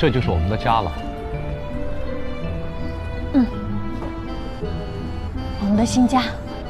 这就是我们的家了。 嗯，我们的新家。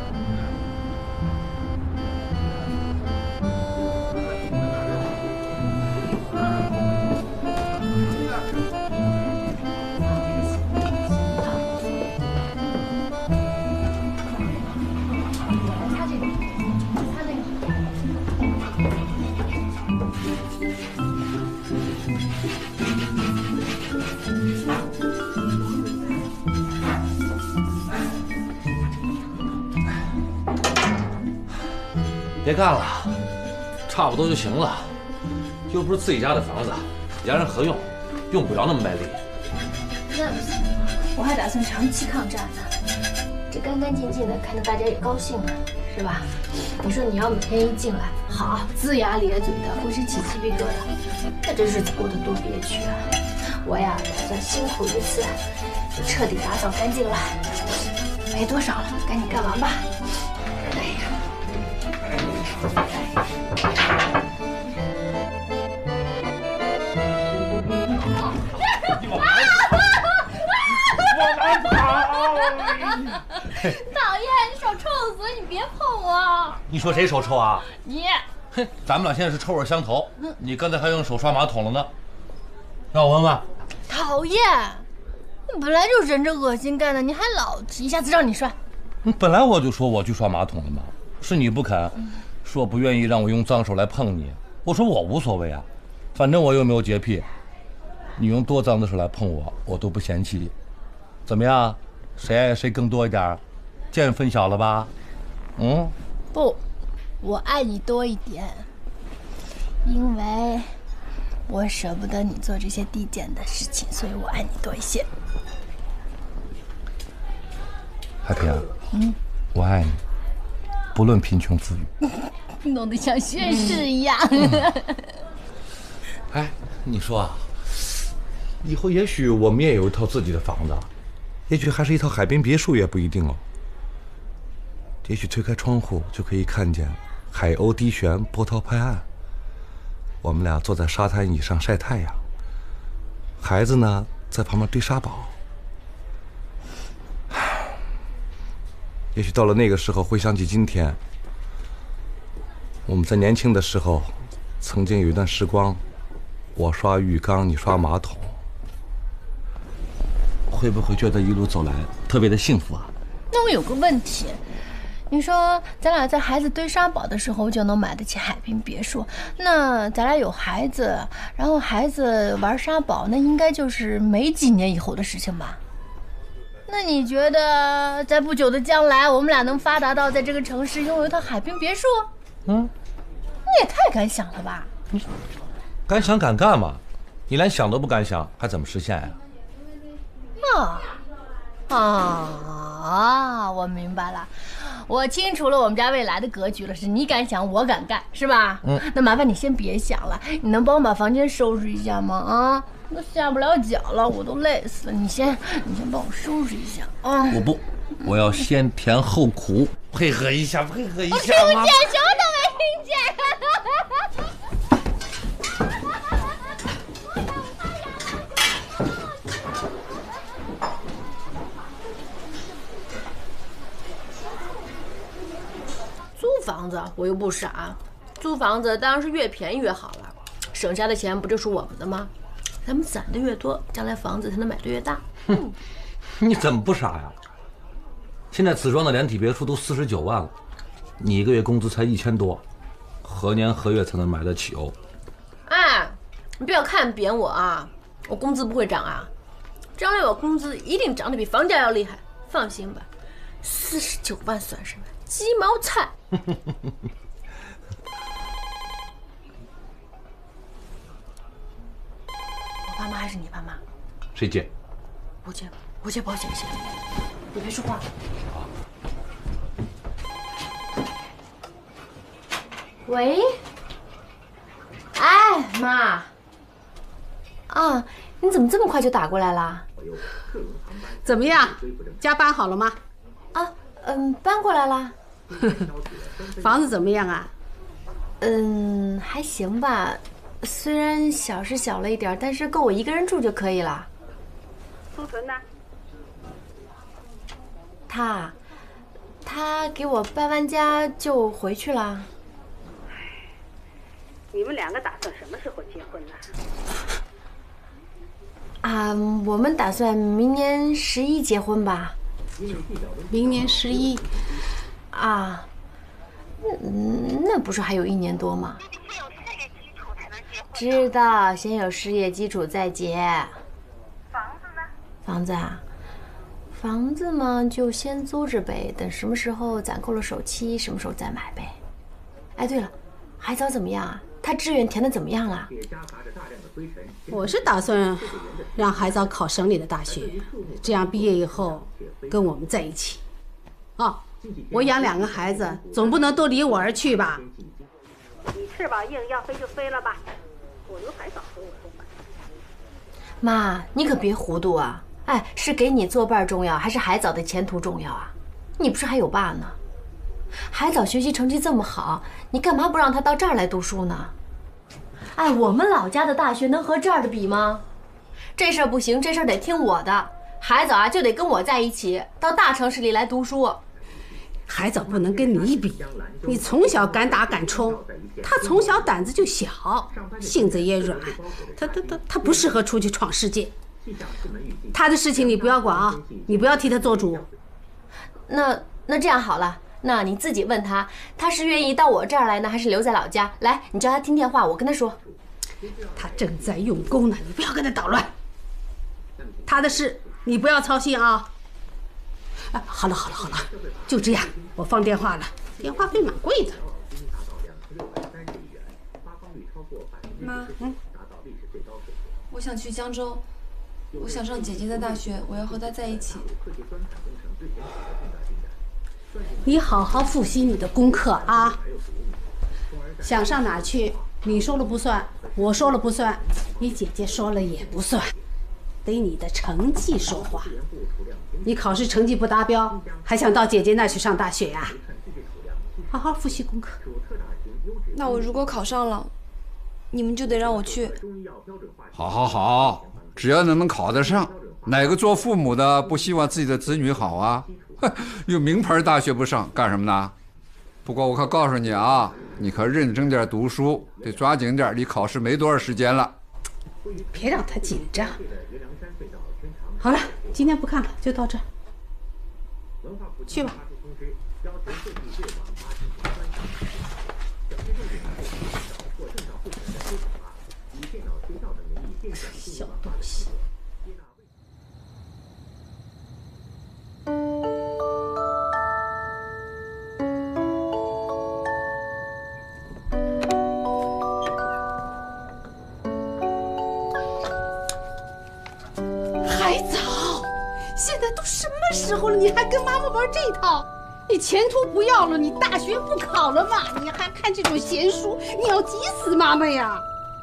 别干了，差不多就行了。又不是自己家的房子，两人合用，用不着那么卖力。 那不行，我还打算长期抗战呢。这干干净净的，看着大家也高兴啊，是吧？你说你要每天一进来，好龇牙咧嘴的，浑身起鸡皮疙瘩，那这日子过得多憋屈啊！我呀，打算辛苦一次，就彻底打扫干净了。没多少了，赶紧干完吧。哎呀！ 讨厌，你手臭死！你别碰我！ 你说谁手臭啊？ 你！ 哼，咱们俩现在是臭味相投。你刚才还用手刷马桶了呢，让我闻闻。 讨厌！你本来就忍着恶心干的，你还老提，下次让你刷。 本来我就说我去刷马桶了嘛，是你不肯，说不愿意让我用脏手来碰你。我说我无所谓啊，反正我又没有洁癖，你用多脏的手来碰我，我都不嫌弃。怎么样？谁爱谁更多一点？ 见分晓了吧？嗯， 不，我爱你多一点，因为我舍不得你做这些低贱的事情，所以我爱你多一些。 海平，我爱你，不论贫穷富裕。 弄得像宣誓一样。 哎，你说啊，以后也许我们也有一套自己的房子，也许还是一套海滨别墅也不一定哦。 也许推开窗户就可以看见海鸥低旋，波涛拍岸。我们俩坐在沙滩椅上晒太阳，孩子呢在旁边堆沙堡。也许到了那个时候，回想起今天，我们在年轻的时候，曾经有一段时光，我刷浴缸，你刷马桶，会不会觉得一路走来特别的幸福啊？ 那我有个问题。 你说咱俩在孩子堆沙堡的时候就能买得起海滨别墅，那咱俩有孩子，然后孩子玩沙堡，那应该就是没几年以后的事情吧？那你觉得在不久的将来，我们俩能发达到在这个城市拥有一套海滨别墅？你也太敢想了吧！ 敢想敢干嘛？你连想都不敢想，还怎么实现呀？ 我明白了。 我清楚了我们家未来的格局了，是你敢想，我敢干，是吧？那麻烦你先别想了，你能帮我把房间收拾一下吗？啊，都下不了脚了，我都累死了。你先帮我收拾一下啊！ 我不，我要先甜后苦，配合一下，配合一下。我听不见，什么都没听见。租房子我又不傻，租房子当然是越便宜越好了，省下的钱不就是我们的吗？咱们攒的越多，将来房子才能买的越大。 你怎么不傻呀？现在此庄的连体别墅都49万了，你一个月工资才1000多，何年何月才能买得起哦？ 哎，你不要看扁我啊，我工资不会涨啊，将来我工资一定涨得比房价要厉害，放心吧，49万算什么？鸡毛菜。我爸妈还是你爸妈？ 谁接？ 我接，我接保险先。你别说话。喂。哎，妈。啊，你怎么这么快就打过来了？ 怎么样？家搬好了吗？ 啊，搬过来了。 房子怎么样啊？ 还行吧， 虽然小是小了一点，但是够我一个人住就可以了。 苏纯呢？ 他给我搬完家就回去了。 你们两个打算什么时候结婚呢？ 啊，我们打算明年11结婚吧。 明年11。 啊，那不是还有1年多吗？知道，先有事业基础再结。 房子呢？ 房子啊，房子嘛就先租着呗，等什么时候攒够了首期，什么时候再买呗。哎，对了，海藻怎么样啊？他志愿填的怎么样了？ 我是打算让海藻考省里的大学，这样毕业以后跟我们在一起。哦，我养2个孩子，总不能都离我而去吧？你翅膀硬，要飞就飞了吧。我由海藻和我说话。 妈，你可别糊涂啊！哎，是给你作伴重要，还是海藻的前途重要啊？你不是还有爸呢？海藻学习成绩这么好，你干嘛不让他到这儿来读书呢？哎，我们老家的大学能和这儿的比吗？这事儿不行，这事儿得听我的。海藻啊，就得跟我在一起，到大城市里来读书。 海藻不能跟你比，你从小敢打敢冲，他从小胆子就小，性子也软，他不适合出去闯世界。他的事情你不要管啊，你不要替他做主。 那这样好了，那你自己问他，他是愿意到我这儿来呢，还是留在老家？来，你叫他听电话，我跟他说。 他正在用功呢，你不要跟他捣乱。他的事你不要操心啊。啊，好了，就这样，我放电话了，电话费蛮贵的。 妈，我想去江州，我想上姐姐的大学，我要和她在一起。 你好好复习你的功课啊！想上哪去，你说了不算，我说了不算，你姐姐说了也不算，得你的成绩说话。你考试成绩不达标，还想到姐姐那去上大学呀？好好复习功课。 那我如果考上了，你们就得让我去。 好，只要能考得上，哪个做父母的不希望自己的子女好啊？有名牌大学不上干什么呢？不过我可告诉你啊，你可认真点读书，得抓紧点，离考试没多少时间了。 别让他紧张。好了，今天不看了，就到这儿。去吧。小东西。海藻，现在都什么时候了，你还跟妈妈玩这套？你前途不要了，你大学不考了吗？你还看这种闲书，你要急死妈妈呀！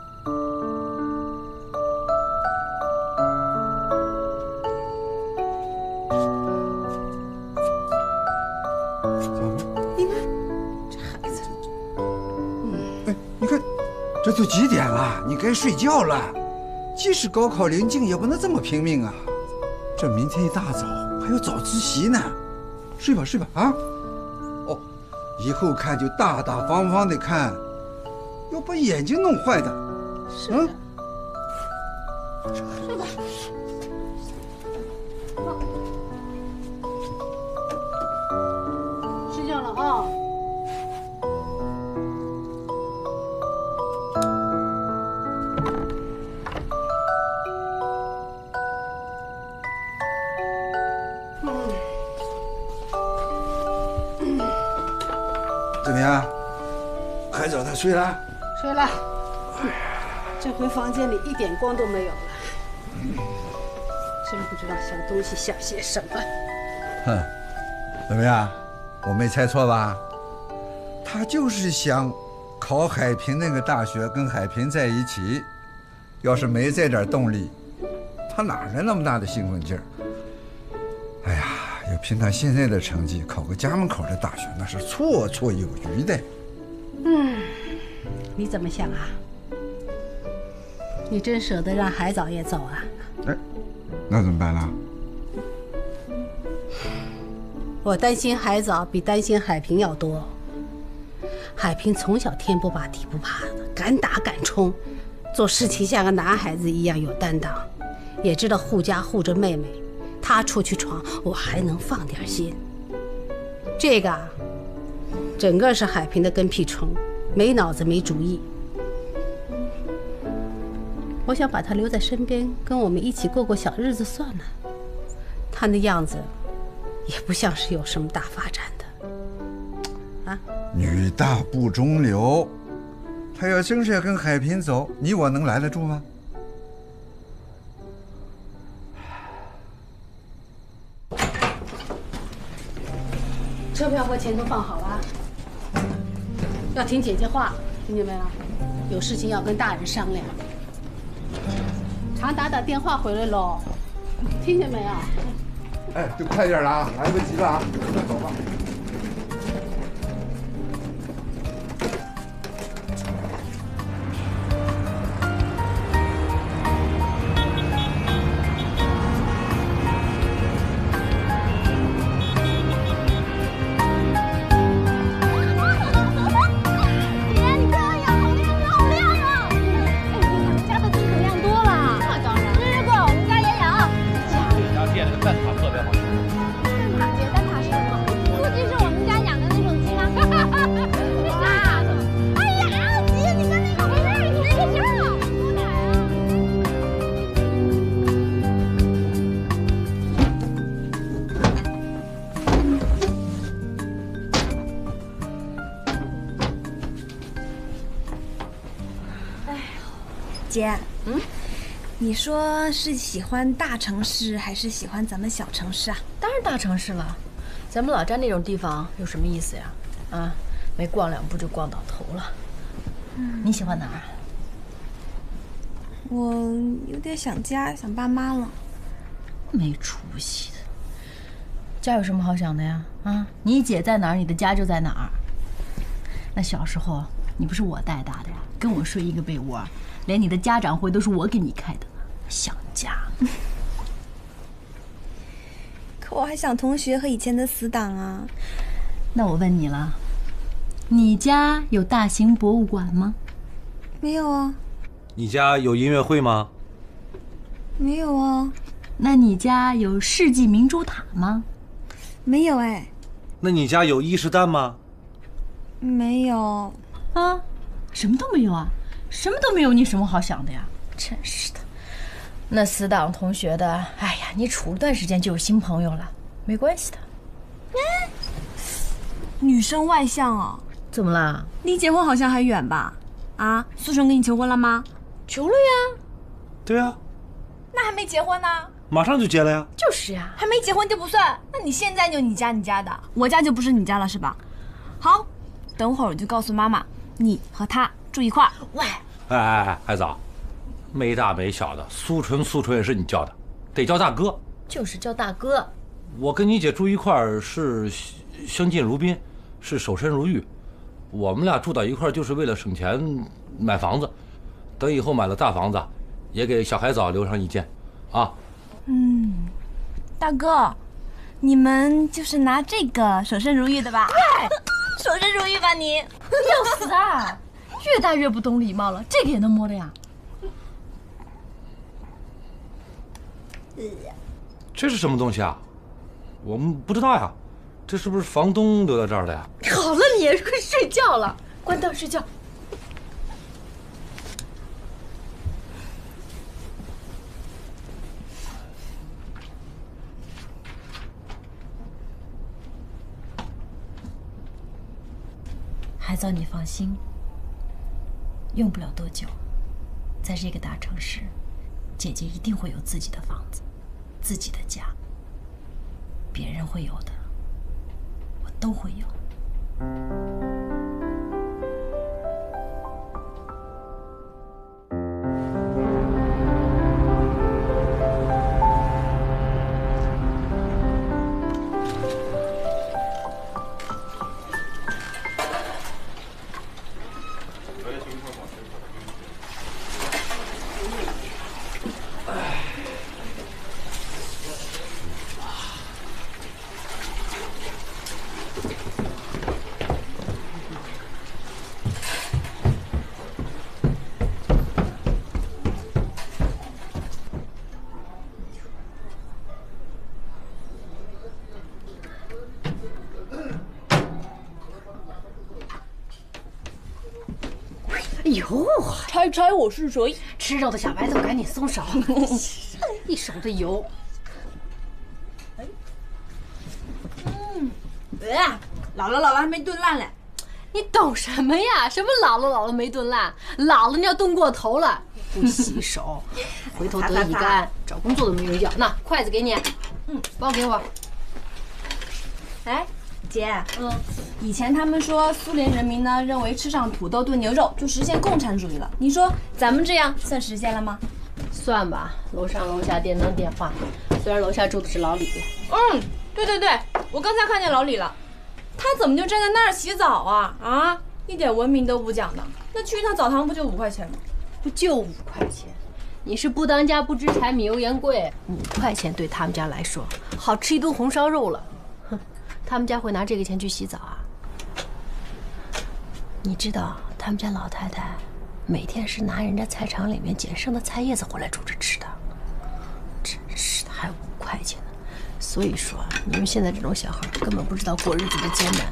你看这孩子， 哎，你看这都几点了？你该睡觉了。即使高考临近，也不能这么拼命啊！这明天一大早还有早自习呢。睡吧啊！哦，以后看就大大方方的看，要把眼睛弄坏的。 睡吧。睡觉了啊。 怎么样？海藻他睡了？ 睡了。这回房间里一点光都没有了。真不知道小东西想些什么。 哼，怎么样？我没猜错吧？他就是想考海平那个大学，跟海平在一起。要是没这点动力，他哪来那么大的兴奋劲儿？哎呀！要凭他现在的成绩，考个家门口的大学，那是绰绰有余的。 你怎么想啊？ 你真舍得让海藻也走啊？ 哎，那怎么办呢？ 我担心海藻比担心海平要多。海平从小天不怕地不怕的，敢打敢冲，做事情像个男孩子一样有担当，也知道护家护着妹妹。他出去闯，我还能放点心。这个啊，整个是海平的跟屁虫，没脑子没主意。我想把他留在身边，跟我们一起过过小日子算了。他那样子，也不像是有什么大发展的。啊， 女大不中留，他要真是要跟海平走，你我能拦得住吗？ 车票和钱都放好了，要听姐姐话，听见没有？有事情要跟大人商量。常打电话回来喽，听见没有？ 哎，就快点了啊，来不及了啊，快走吧。 姐，你说是喜欢大城市还是喜欢咱们小城市啊？ 当然大城市了，咱们老家那种地方有什么意思呀？啊，没逛2步就逛到头了。你喜欢哪儿？ 我有点想家，想爸妈了。 没出息的，家有什么好想的呀？啊，你姐在哪儿，你的家就在哪儿。那小时候你不是我带大的呀，跟我睡一个被窝。连你的家长会都是我给你开的呢，想家。 可我还想同学和以前的死党啊。 那我问你了，你家有大型博物馆吗？ 没有啊。 你家有音乐会吗？ 没有啊。 那你家有世纪明珠塔吗？ 没有哎。 那你家有伊势丹吗？ 没有。 啊，什么都没有啊？什么都没有，你什么好想的呀？真是的，那死党同学的，哎呀，你处了段时间就有新朋友了，没关系的。 女生外向哦。 怎么了？ 离结婚好像还远吧？啊，苏纯跟你求婚了吗？ 求了呀。 对啊。 那还没结婚呢？ 马上就结了呀。 就是呀， 还没结婚就不算。那你现在就你家的，我家就不是你家了是吧？好，等会儿我就告诉妈妈，你和他住一块儿。 喂， 哎，海藻，没大没小的，苏纯也是你叫的，得叫大哥。 就是叫大哥。 我跟你姐住一块儿是相敬如宾，是守身如玉。我们俩住到一块儿就是为了省钱买房子，等以后买了大房子，也给小海藻留上一间，啊。 大哥，你们就是拿这个守身如玉的吧？对，守身如玉吧你。 要死啊！越大越不懂礼貌了，这个也能摸的呀？ 这是什么东西啊？我们不知道呀，这是不是房东留在这儿的呀？ 好了，你也快睡觉了，关灯睡觉。海藻，你放心，用不了多久，在这个大城市，姐姐一定会有自己的房子，自己的家。别人会有的，我都会有。 猜猜我是谁？ 吃肉的小白兔，赶紧松手，一手的油。 老了还没炖烂嘞。 你懂什么呀？什么老了没炖烂？老了你要炖过头了，不洗手，回头得乙肝，找工作都没有用。那筷子给你，包给我。 哎，姐，以前他们说苏联人民呢认为吃上土豆炖牛肉就实现共产主义了，你说咱们这样算实现了吗？ 算吧，楼上楼下电灯电话，虽然楼下住的是老李。 对，我刚才看见老李了，他怎么就站在那儿洗澡啊？啊，一点文明都不讲的。那去一趟澡堂不就5块钱吗？ 不就5块钱？你是不当家不知柴米油盐贵，5块钱对他们家来说好吃一顿红烧肉了。哼，他们家会拿这个钱去洗澡啊？你知道他们家老太太每天是拿人家菜场里面捡剩的菜叶子回来煮着吃的，真是的，还5块钱呢。所以说，你们现在这种小孩根本不知道过日子的艰难。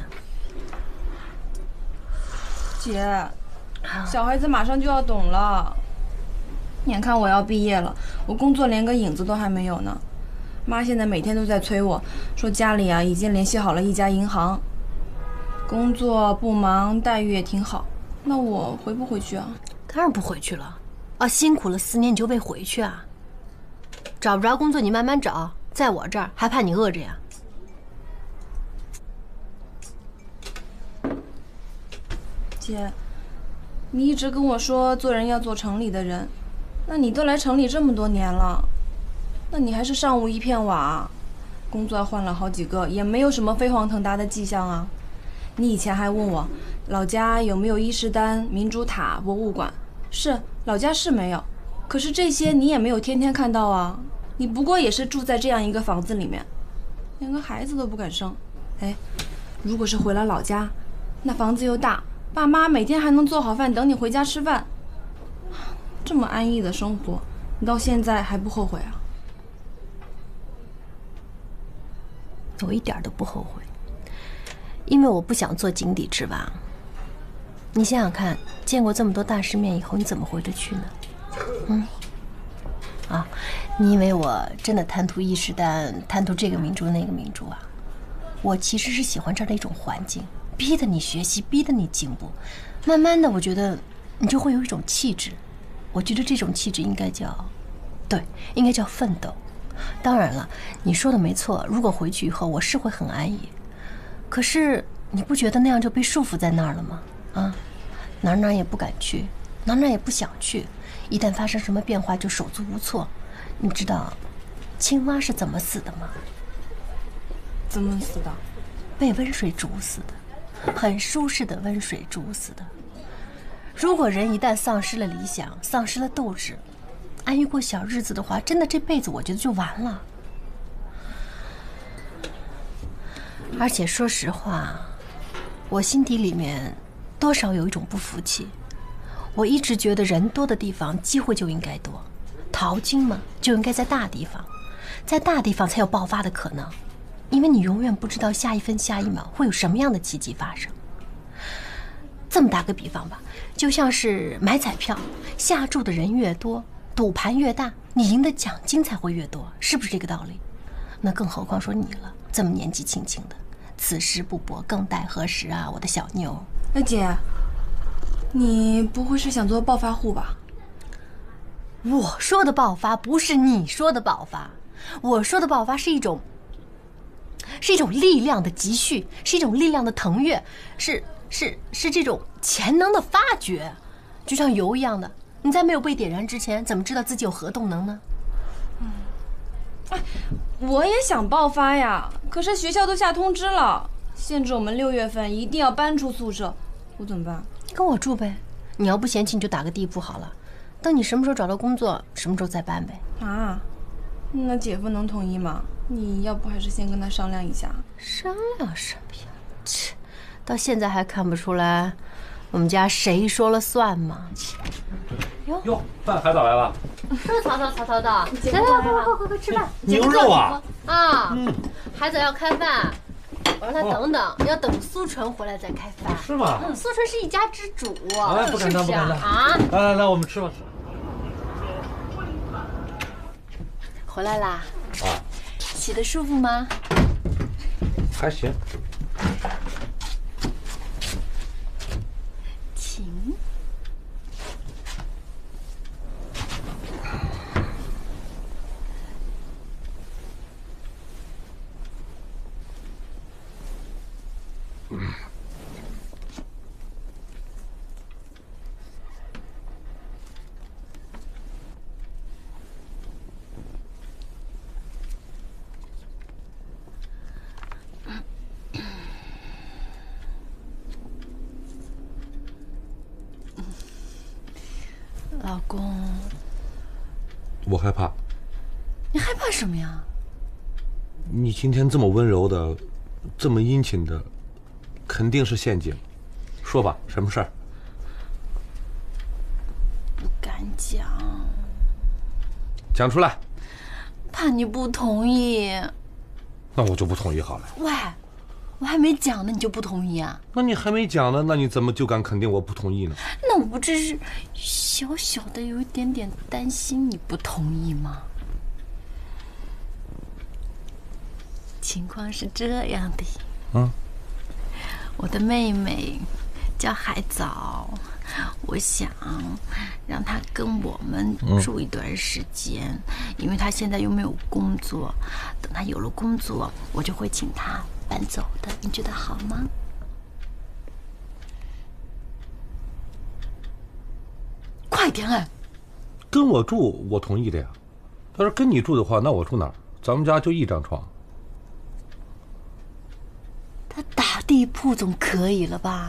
姐，小孩子马上就要懂了。眼看我要毕业了，我工作连个影子都还没有呢。妈现在每天都在催我，说家里啊已经联系好了一家银行，工作不忙，待遇也挺好。那我回不回去啊？ 当然不回去了。啊，辛苦了4年你就为回去啊？找不着工作你慢慢找。在我这儿还怕你饿着呀？ 姐，你一直跟我说做人要做城里的人，那你都来城里这么多年了，那你还是上午一片瓦，工作换了好几个，也没有什么飞黄腾达的迹象啊。你以前还问我老家有没有伊势丹、明珠塔、博物馆，是老家是没有，可是这些你也没有天天看到啊。你不过也是住在这样一个房子里面，连个孩子都不敢生。哎，如果是回了老家，那房子又大，爸妈每天还能做好饭等你回家吃饭，这么安逸的生活，你到现在还不后悔啊？ 我一点都不后悔，因为我不想做井底之蛙。你想想看，见过这么多大世面以后，你怎么回得去呢？你以为我真的贪图伊势丹，贪图这个明珠那个明珠啊？我其实是喜欢这儿的一种环境，逼得你学习，逼得你进步。慢慢的，我觉得你就会有一种气质。我觉得这种气质应该叫奋斗。当然了，你说的没错，如果回去以后我是会很安逸，可是你不觉得那样就被束缚在那儿了吗？哪也不敢去，哪也不想去。一旦发生什么变化，就手足无措。你知道青蛙是怎么死的吗？ 怎么死的？ 被温水煮死的，很舒适的温水煮死的。如果人一旦丧失了理想，丧失了斗志，安于过小日子的话，真的这辈子我觉得就完了。而且说实话，我心底里面多少有一种不服气。我一直觉得人多的地方机会就应该多，淘金嘛就应该在大地方，在大地方才有爆发的可能，因为你永远不知道下一分下一秒会有什么样的奇迹发生。这么打个比方吧，就像是买彩票，下注的人越多，赌盘越大，你赢的奖金才会越多，是不是这个道理？那更何况说你了，这么年纪轻轻的，此时不搏更待何时啊，我的小妞。 那姐，你不会是想做暴发户吧？ 我说的爆发不是你说的爆发，我说的爆发是一种力量的积蓄，是一种力量的腾跃，是这种潜能的发掘，就像油一样的，你在没有被点燃之前，怎么知道自己有核动能呢？ 我也想爆发呀，可是学校都下通知了，限制我们6月份一定要搬出宿舍，我怎么办？ 跟我住呗，你要不嫌弃你就打个地铺好了，等你什么时候找到工作，什么时候再搬呗。 啊，那姐夫能同意吗？你要不还是先跟他商量一下。 商量什么呀？切，到现在还看不出来我们家谁说了算吗？ 哟，饭海藻来了。 是曹操的，来快吃饭。 牛肉啊！ 海藻要开饭， 我让他等等，要等苏纯回来再开饭。 是吗？ 苏纯是一家之主， 哎，不敢当，不敢当啊！来，我们吃吧。 回来啦？ 啊。 洗得舒服吗？ 还行。 请。老公， 我害怕。 你害怕什么呀？ 你今天这么温柔的，这么殷勤的，肯定是陷阱。说吧，什么事儿？ 不敢讲。 讲出来。 怕你不同意。 那我就不同意好了。 喂，我还没讲呢，你就不同意啊？ 那你还没讲呢，那你怎么就敢肯定我不同意呢？ 那我不只是小小的有一点点担心你不同意吗？情况是这样的，我的妹妹叫海藻，我想让她跟我们住一段时间，因为她现在又没有工作，等她有了工作，我就会请她搬走的，你觉得好吗？快点哎！ 跟我住我同意的呀，要是跟你住的话，那我住哪儿？咱们家就一张床。 他打地铺总可以了吧？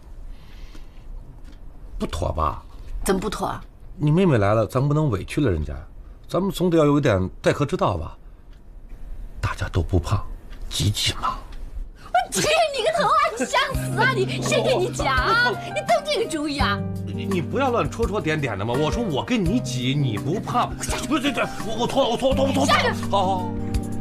不妥吧？ 怎么不妥啊？ 你妹妹来了，咱不能委屈了人家，咱们总得要有一点待客之道吧？大家都不胖，挤挤嘛。 我去你个头啊！你想死啊你！谁给你讲啊？你动这个主意啊？ 你不要乱戳点点的嘛！我说我跟你挤，你不胖。不对，我错了。 下去。 好。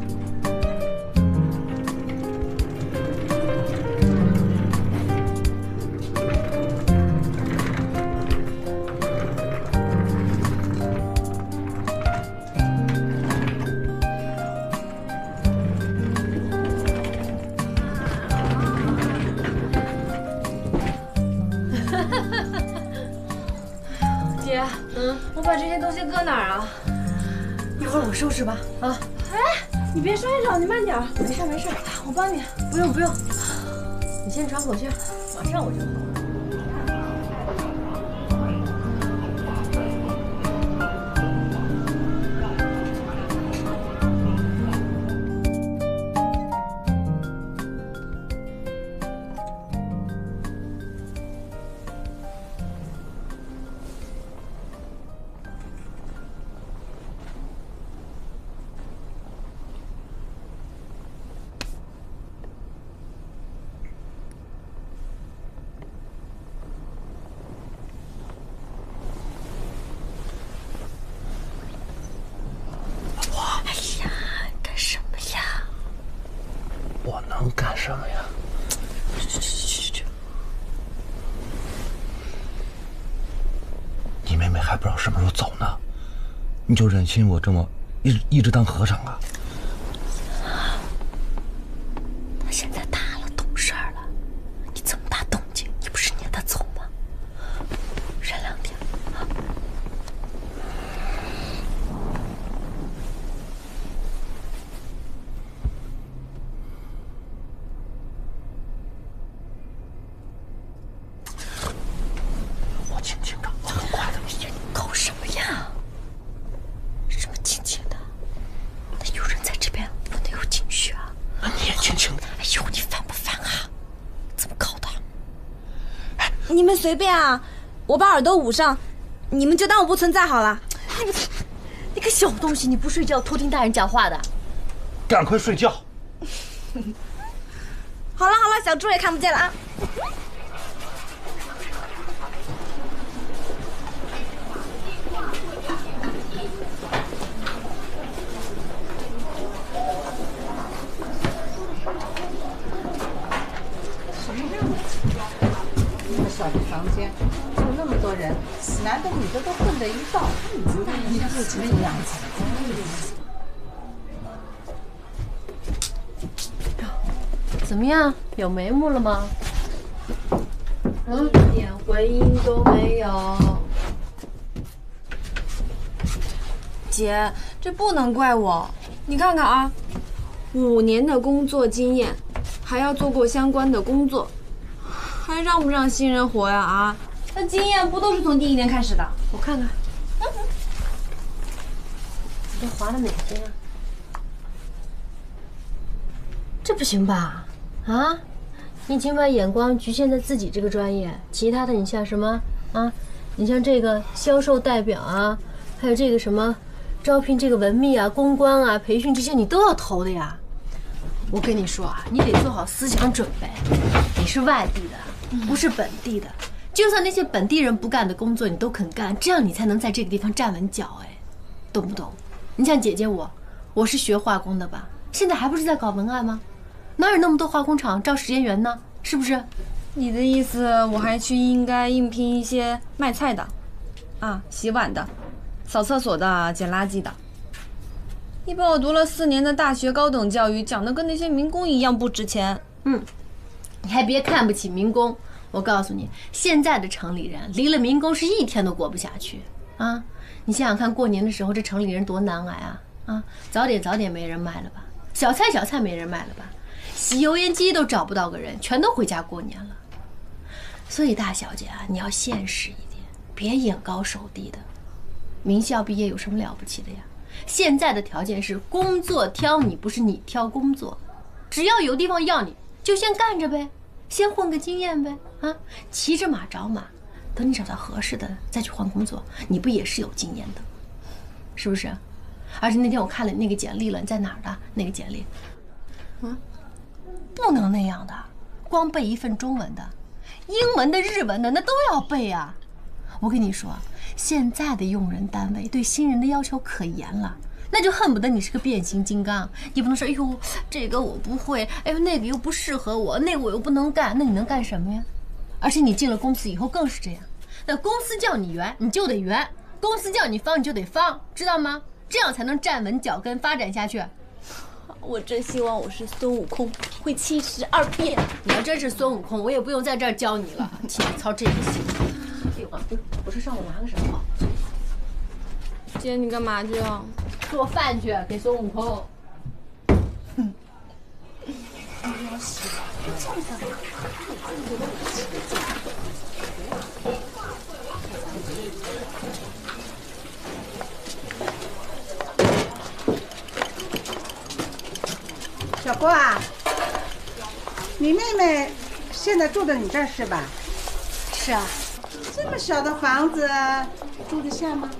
姐，我把这些东西搁哪儿啊？ 一会儿我收拾吧。啊， 哎，你别摔着，你慢点。没事，我帮你。 不用，你先喘口气，马上我就好。 能干什么呀？你妹妹还不知道什么时候走呢，你就忍心我这么一直当和尚啊？ 他现在大了，懂事了，你这么大动静，你不是撵他走吗？忍2天啊。 我轻轻的，我很快的。 你搞什么呀？什么轻轻的？那有人在这边，不能有情绪啊。 那你也轻轻的。 哎呦，你烦不烦啊？怎么搞的？ 哎，你们随便啊，我把耳朵捂上，你们就当我不存在好了。 你个小东西，你不睡觉偷听大人讲话的？ 赶快睡觉。 好了，小猪也看不见了啊。 房间，有那么多人，男的女的都混在一道，你这是什么样子？ 怎么样？有眉目了吗？一点回音都没有。 姐，这不能怪我。你看看啊，5年的工作经验，还要做过相关的工作，还让不让新人活呀？啊，那经验不都是从第1年开始的？ 我看看，都划了哪些啊？这不行吧？啊，你请把眼光局限在自己这个专业，其他的你像什么啊？你像这个销售代表啊，还有这个什么招聘这个文秘啊、公关啊、培训这些，你都要投的呀。我跟你说啊，你得做好思想准备，你是外地的，不是本地的。就算那些本地人不干的工作，你都肯干，这样你才能在这个地方站稳脚。哎，懂不懂？你像姐姐我是学化工的吧，现在还不是在搞文案吗？哪有那么多化工厂招实验员呢？是不是？ 你的意思，我还应该应聘一些卖菜的，啊，洗碗的，扫厕所的，捡垃圾的。你把我读了4年的大学高等教育讲的跟那些民工一样不值钱。 你还别看不起民工，我告诉你，现在的城里人离了民工是一天都过不下去啊！你想想看，过年的时候这城里人多难挨啊！啊，早点没人卖了吧？小菜没人卖了吧？洗油烟机都找不到个人，全都回家过年了。所以大小姐啊，你要现实一点，别眼高手低的。名校毕业有什么了不起的呀？现在的条件是工作挑你，不是你挑工作。只要有地方要你，就先干着呗，先混个经验呗。啊，骑着马找马，等你找到合适的再去换工作，你不也是有经验的，是不是？而且那天我看了那个简历了，你在哪儿的那个简历？不能那样的，光背一份中文的，英文的、日文的那都要背啊！我跟你说，现在的用人单位对新人的要求可严了，那就恨不得你是个变形金刚，你不能说哎呦这个我不会，哎呦那个又不适合我，那个我又不能干，那你能干什么呀？而且你进了公司以后更是这样，那公司叫你圆你就得圆，公司叫你方你就得方，知道吗？这样才能站稳脚跟发展下去。 我真希望我是孙悟空，会72变。 你要真是孙悟空，我也不用在这儿教你了，体操这个戏。哎呦，我说上午拿个什么好？ 姐，你干嘛去啊？ 做饭去，给孙悟空。 小郭啊，你妹妹现在住在你这儿是吧？ 是啊。 这么小的房子住得下吗？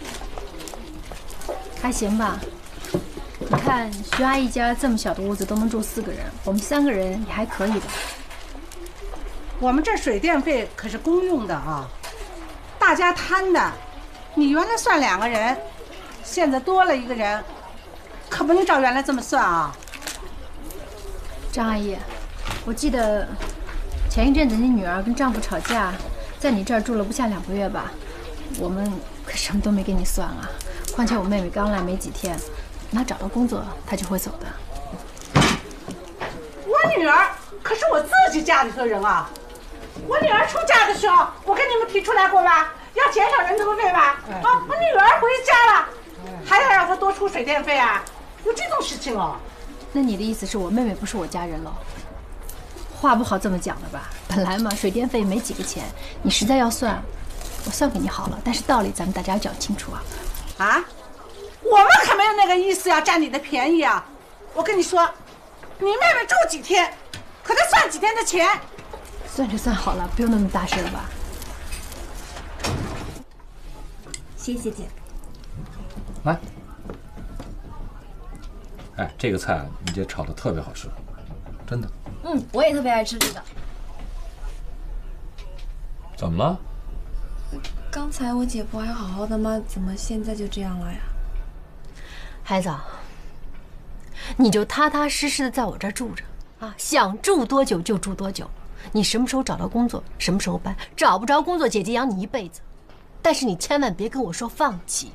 还行吧。你看徐阿姨家这么小的屋子都能住4个人，我们3个人也还可以的。 我们这水电费可是公用的啊，大家摊的。你原来算2个人，现在多了1个人，可不能照原来这么算啊。 张阿姨，我记得前一阵子你女儿跟丈夫吵架，在你这儿住了不下2个月吧？我们可什么都没给你算啊。况且我妹妹刚来没几天，她找到工作她就会走的。 我女儿可是我自己家里头人啊！我女儿出嫁的时候，我跟你们提出来过吧，要减少人头费吧？啊，我女儿回家了，还要让她多出水电费啊？有这种事情哦？ 那你的意思是我妹妹不是我家人喽？话不好这么讲的吧？本来嘛，水电费没几个钱，你实在要算，我算给你好了。但是道理咱们大家讲清楚啊！ 啊，我们可没有那个意思要占你的便宜啊！我跟你说，你妹妹住几天，可得算几天的钱。 算就算好了，不用那么大声吧。 谢谢姐。 来。哎，这个菜你姐炒的特别好吃，真的。 我也特别爱吃这个。 怎么了？ 刚才我姐不还好好的吗？怎么现在就这样了呀？ 孩子，你就踏踏实实的在我这儿住着啊，想住多久就住多久。 你什么时候找到工作，什么时候搬。找不着工作，姐姐养你一辈子。但是你千万别跟我说放弃。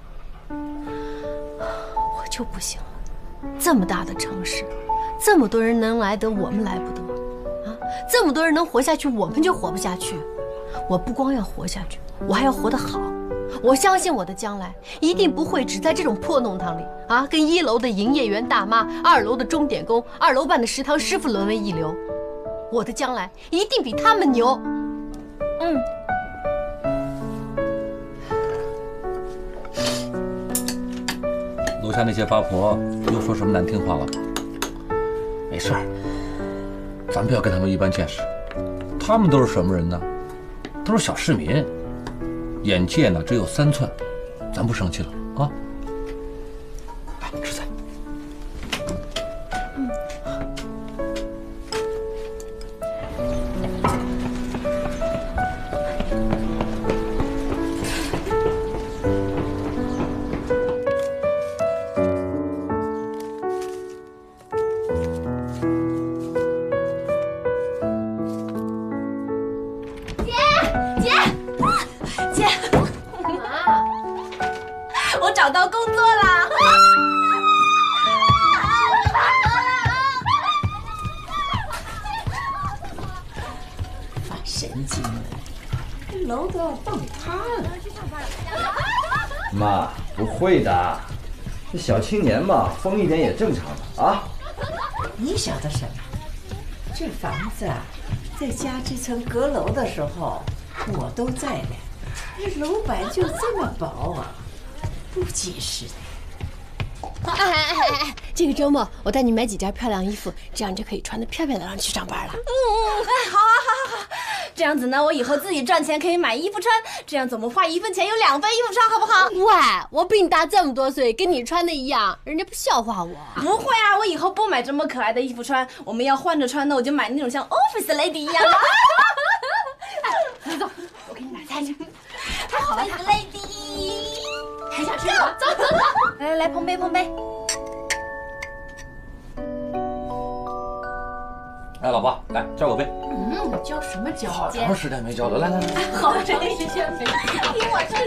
我就不行了，这么大的城市，这么多人能来得，我们来不得啊！这么多人能活下去，我们就活不下去。我不光要活下去，我还要活得好。我相信我的将来一定不会只在这种破弄堂里啊，跟1楼的营业员大妈、2楼的钟点工、2楼半的食堂师傅沦为一流。我的将来一定比他们牛。 楼下那些八婆又说什么难听话了？没事儿，咱不要跟他们一般见识。他们都是什么人呢？都是小市民。眼界呢只有3寸，咱不生气了啊！来吃菜。 我找到工作啦！ 发神经了，这楼都要崩塌了。 妈，不会的，这小青年嘛，疯一点也正常的啊。 你晓得什么？这房子啊，在加这层阁楼的时候，我都在呢。这楼板就这么薄啊，不结实的。 哎，这个周末我带你买几件漂亮衣服，这样你就可以穿得漂漂亮亮去上班了。 好啊，好，这样子呢，我以后自己赚钱可以买衣服穿，这样子我们花1分钱有2份衣服穿，好不好？ 喂，我比你大这么多岁，跟你穿的一样，人家不笑话我。 不会啊，我以后不买这么可爱的衣服穿，我们要换着穿呢，我就买那种像 office lady 一样的。 你走，我给你买菜去。 太好了 ，office lady。 还想吃吗？走。 来，碰杯。 哎，老婆，来交我杯。 交什么交？ 好长时间没交了，来。 好长时间没交，听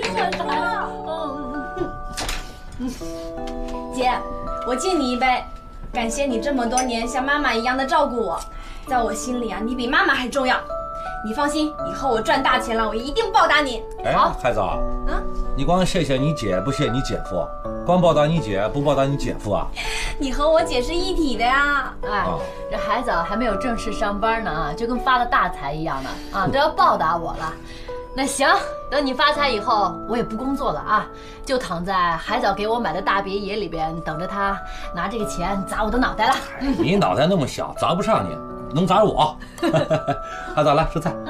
我说。 姐，我敬你一杯，感谢你这么多年像妈妈一样的照顾我，在我心里啊，你比妈妈还重要。你放心，以后我赚大钱了，我一定报答你。 哎，孩子啊，你光谢谢你姐，不谢谢你姐夫，光报答你姐，不报答你姐夫啊？ 你和我姐是一体的呀。 哎，这孩子还没有正式上班呢啊，就跟发了大财一样的啊，都要报答我了。那行，等你发财以后，我也不工作了啊，就躺在海藻给我买的大别野里边，等着他拿这个钱砸我的脑袋了。 你脑袋那么小，砸不上你，能砸我。海藻，来吃菜。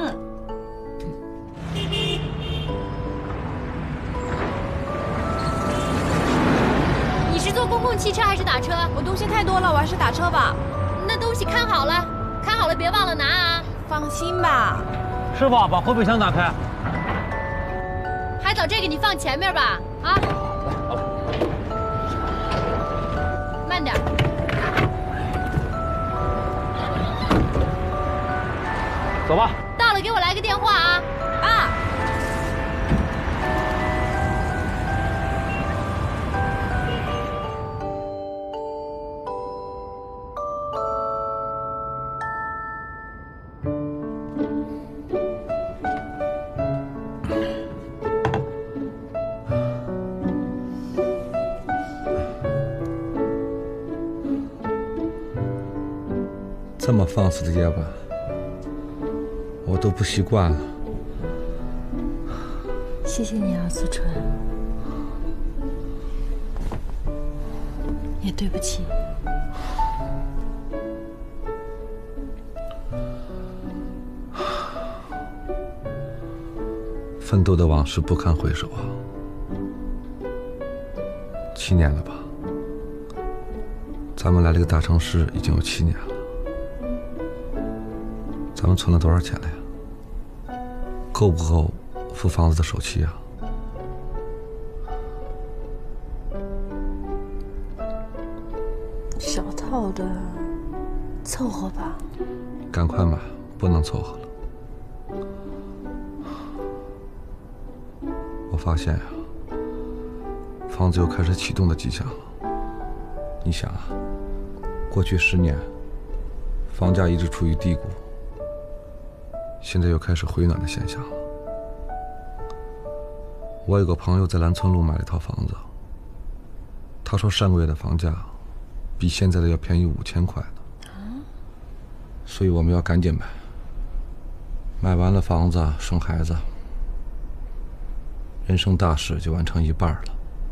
你是坐公共汽车还是打车？ 我东西太多了，我还是打车吧。 那东西看好了，别忘了拿啊。 放心吧。 师傅，把后备箱打开。 海藻，这个你放前面吧，啊。 好。 慢点。 走吧。 到了给我来个电话啊！ 这么放肆的夜晚，我都不习惯了。 谢谢你啊，思纯，也对不起。 奋斗的往事不堪回首啊，7年了吧？咱们来这个大城市已经有7年了。咱们存了多少钱了呀？够不够付房子的首期啊？ 小套的，凑合吧。 赶快买， 不能凑合了。我发现呀，房子又开始启动的迹象了。你想啊，过去10年，房价一直处于低谷，现在又开始回暖的现象了。我有个朋友在兰村路买了一套房子，他说上个月的房价比现在的要便宜5000块呢。所以我们要赶紧买，买完了房子生孩子，人生大事就完成一半了。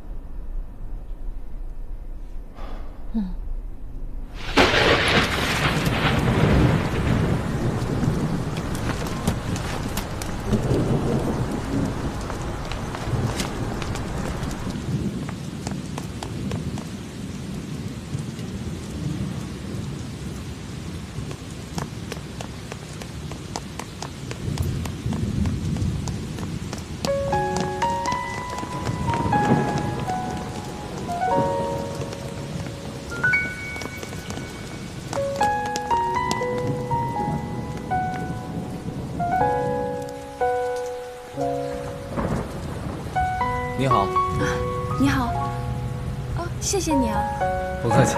你好， 你好。哦，谢谢你啊。 不客气。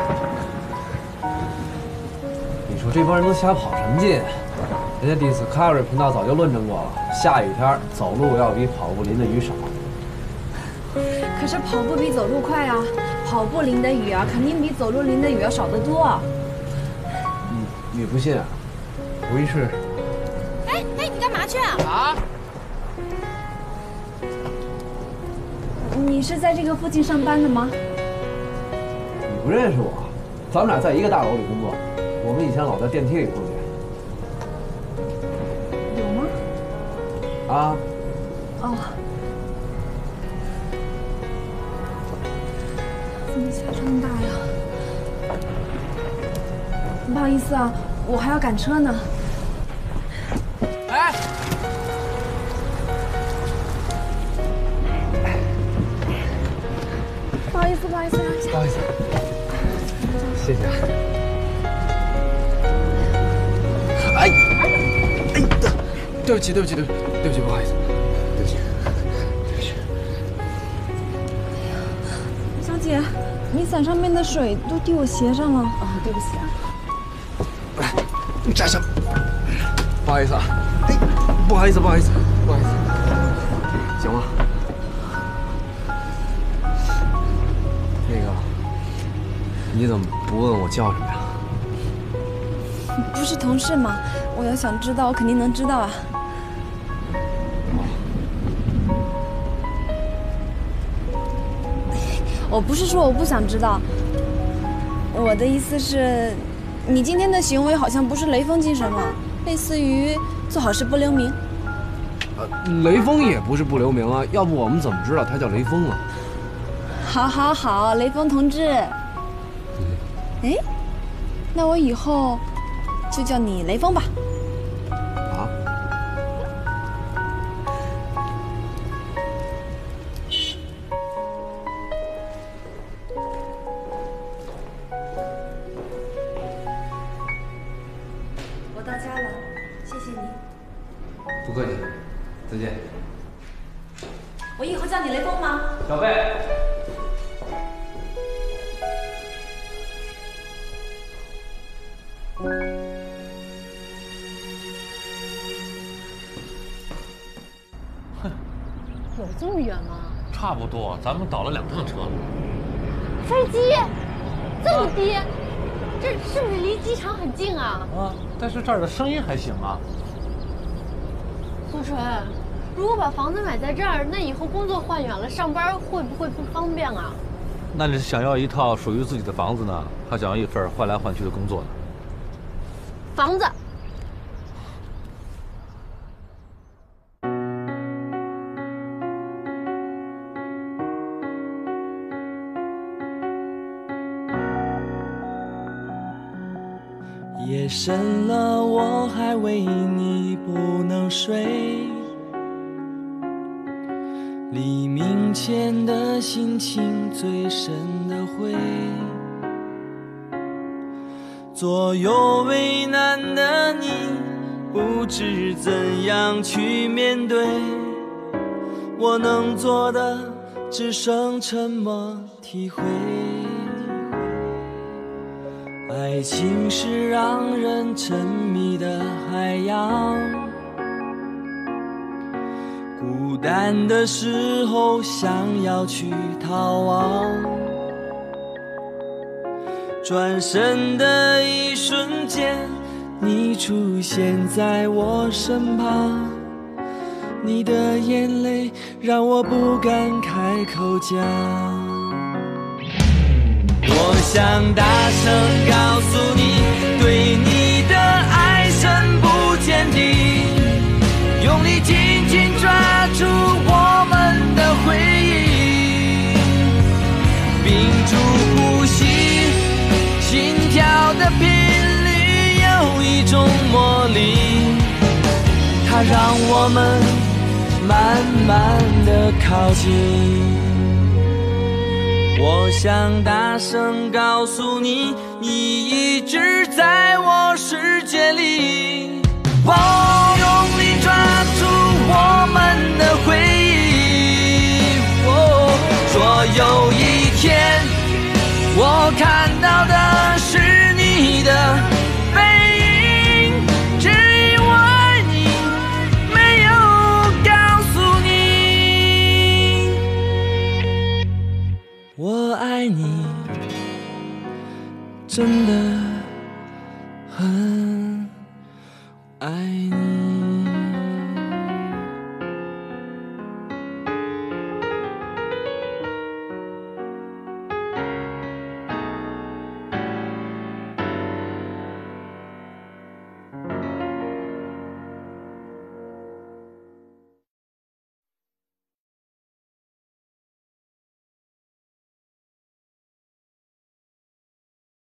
你说这帮人都瞎跑什么劲？人家 Discovery 频道早就论证过了，下雨天走路要比跑步淋的雨少。 可是跑步比走路快啊，跑步淋的雨啊，肯定比走路淋的雨要少得多。 你不信啊？回去试试。 哎，你干嘛去啊？ 啊？ 你是在这个附近上班的吗？ 你不认识我？咱们俩在一个大楼里工作，我们以前老在电梯里碰见。 有吗？ 啊？ 哦。怎么下这么大呀？不好意思啊，我还要赶车呢。 哎。 不好意思，不好意思， 不好意思，谢谢。哎，对不起，不好意思，对不起。 小姐，你伞上面的水都滴我鞋上了。啊，对不起啊。 来，你站上。不好意思啊，不好意思，行吗？你怎么不问我叫什么呀？ 不是同事吗？我要想知道，我肯定能知道啊。我不是说我不想知道，我的意思是，你今天的行为好像不是雷锋精神嘛，类似于做好事不留名。 雷锋也不是不留名啊，要不我们怎么知道他叫雷锋啊？ 好，雷锋同志。哎，那我以后就叫你雷锋吧。 啊？ 我到家了，谢谢你。 不客气，再见。 我以后叫你雷锋吗？ 小贝。 有这么远吗？ 差不多，咱们倒了2趟车。 飞机这么低，这是不是离机场很近啊？ 啊，但是这儿的声音还行啊。 苏纯，如果把房子买在这儿，那以后工作换远了，上班会不会不方便啊？ 那你是想要一套属于自己的房子呢，还想要一份换来换去的工作呢？ 房子。 夜深了，我还为你不能睡。黎明前的心情最深的灰，左右为难的你， 不知怎样去面对，我能做的只剩沉默体会。爱情是让人沉迷的海洋，孤单的时候想要去逃亡，转身的一瞬间，你出现在我身旁，你的眼泪让我不敢开口讲。我想大声告诉你，对你的爱深不见底，用力紧紧抓住我们的回忆，屏住呼吸，心跳的频率有一种魔力，它让我们慢慢的靠近。我想大声告诉你，你一直在我世界里，我用力抓住我们的回忆，说有一天我看到的是你的背影，只因为你没有告诉你我爱你，真的